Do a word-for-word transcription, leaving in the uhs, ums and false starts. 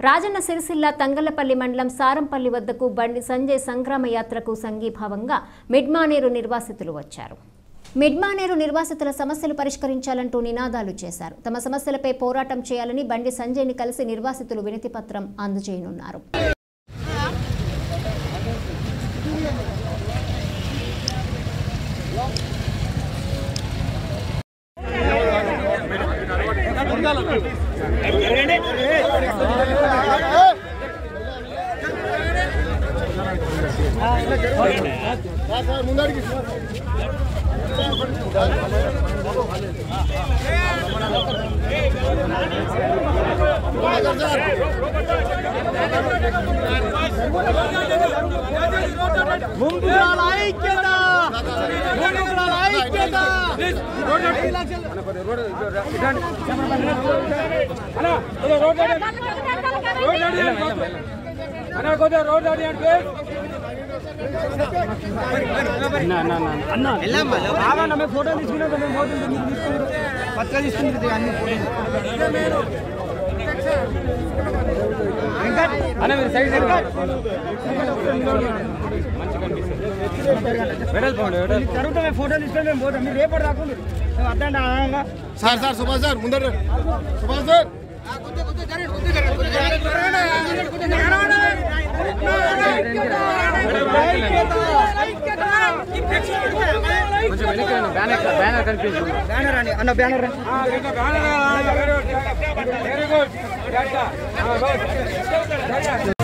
రాజన్న సిరిసిల్ల తంగళ్లపల్లి మండలం సారంపల్లి వద్దకు బండి సంజయ్ సంగ్రామ యాత్రకు సంఘీభావంగా మిడ్మానేరు నిర్వాసితులు వచ్చారు. మిడ్మానేరు నిర్వాసితుల సమస్యలు పరిష్కరించాలంటూ నినాదాలు చేశారు. తమ సమస్యలపై పోరాటం చేయాలని బండి సంజయ్ని కలిసి నిర్వాసితులు వినతి పత్రం అందజేయనున్నారు. ఫోటో పత్రిక తీసుకుంటుంది అన్ని ఫోటో తీసుకొని మేము పోతాం. మీరు రేపటి రాకుండా సార్ సార్ సుభాష్ సార్ ముందర సుభాష్ సార్ బ్యానర్ కనిపిస్తుంది. బ్యానర్ అండి అన్న బ్యానర్ వెరీ గుడ్.